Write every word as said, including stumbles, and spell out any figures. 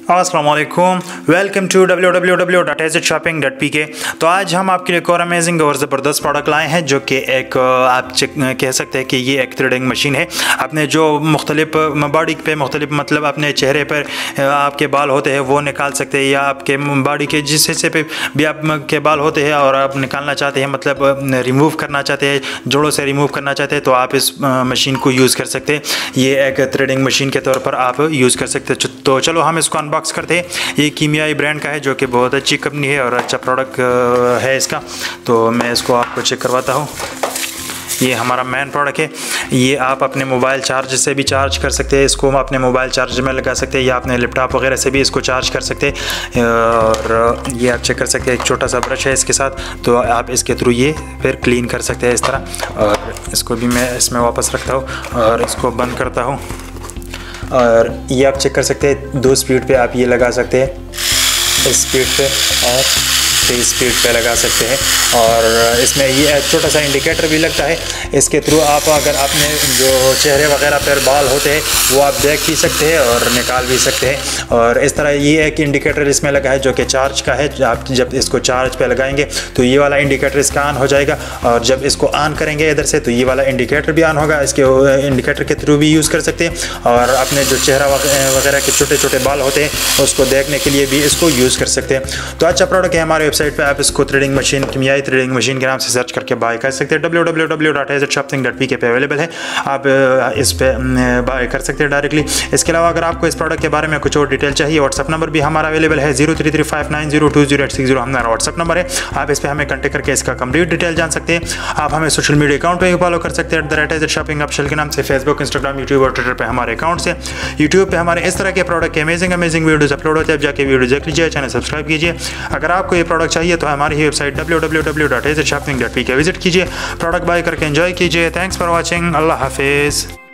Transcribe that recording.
अस्सलाम वालेकुम, welcome to W W W dot H shopping dot P K. तो आज हम आपके लिए एक और अमेजिंग और ज़बरदस्त प्रोडक्ट लाए हैं जो कि एक आप कह सकते हैं कि ये एक थ्रेडिंग मशीन है। अपने जो मुख्तलिफ बॉडी पे मुख्तलिफ मतलब अपने चेहरे पर आपके बाल होते हैं वो निकाल सकते हैं, या आपके बॉडी के जिस हिस्से पे भी आपके बाल होते हैं और आप निकालना चाहते हैं, मतलब रिमूव करना चाहते हैं, जोड़ों से रिमूव करना चाहते हैं, तो आप इस मशीन को यूज़ कर सकते हैं। ये एक थ्रेडिंग मशीन के तौर पर आप यूज़ कर सकते हैं। तो चलो हम इसको बॉक्स करते हैं। ये कीमियाई ब्रांड का है जो कि बहुत अच्छी कंपनी है और अच्छा प्रोडक्ट है इसका। तो मैं इसको आपको चेक करवाता हूँ। ये हमारा मेन प्रोडक्ट है। ये आप अपने मोबाइल चार्ज से भी चार्ज कर सकते हैं, इसको अपने मोबाइल चार्ज में लगा सकते हैं, या अपने लैपटॉप वगैरह से भी इसको चार्ज कर सकते हैं। और ये आप चेक कर सकते हैं, एक छोटा सा ब्रश है इसके साथ, तो आप इसके थ्रू ये फिर क्लीन कर सकते हैं इस तरह। और इसको भी मैं इसमें वापस रखता हूँ और इसको बंद करता हूँ। और ये आप चेक कर सकते हैं, दो स्पीड पे आप ये लगा सकते हैं, इस स्पीड पे और इस स्पीड पे लगा सकते हैं। और इसमें ये छोटा सा इंडिकेटर भी लगता है। इसके थ्रू आप अगर आपने जो चेहरे वगैरह पर बाल होते हैं वो आप देख भी सकते हैं और निकाल भी सकते हैं। और इस तरह ये एक इंडिकेटर इसमें लगा है जो कि चार्ज का है। आप जब इसको चार्ज पे लगाएंगे तो ये वाला इंडिकेटर इसका ऑन हो जाएगा, और जब इसको ऑन करेंगे इधर से तो ये वाला इंडिकेटर भी ऑन होगा। इसके इंडिकेटर के थ्रू भी यूज़ कर सकते हैं। और अपने जो चेहरा वगैरह के छोटे छोटे बाल होते हैं उसको देखने के लिए भी इसको यूज़ कर सकते हैं। तो अच्छा प्रोडक्ट है। हमारे वेबसाइट पे आप इसको थ्रेडिंग मशीन, कीमियाई थ्रेडिंग मशीन के नाम से सर्च करके बाय कर सकते हैं। W W W dot H shopping dot P K पे अवेलेबल है। आप इस पे बाय कर सकते हैं डायरेक्टली। इसके अलावा अगर आपको इस प्रोडक्ट के बारे में कुछ और डिटेल चाहिए, व्हाट्सअप नंबर भी हमारा अवेलेबल है, zero three three five nine zero two zero eight six zero हमारा व्हाट्सअप नंबर है। आप इस पर हमें कॉन्टैक्ट करके इसका कंप्लीट डिटेल जान सकते हैं। आप हमें सोशल मीडिया अकाउंट पर भी फॉलो कर सकते हैं, at the rate H shopping option के नाम से, फेसबुक, इंस्टाग्राम, यूट्यूब और ट्विटर पर हमारे अकाउंट से। यूट्यूब पर हमारे इस तरह के प्रोडक्ट के अमेजिंग अमेजिंग वीडियोज अपलोड होते हैं। जाके वीडियो देख लीजिए, चैनल सब्सक्राइब कीजिए। अगर आपको ये प्रोडक्ट चाहिए तो हमारी website W W W dot H shopping dot P K visit कीजिए, प्रोडक्ट बाय करके एंजॉय कीजिए। Thanks for watching. अल्लाह हाफिज़।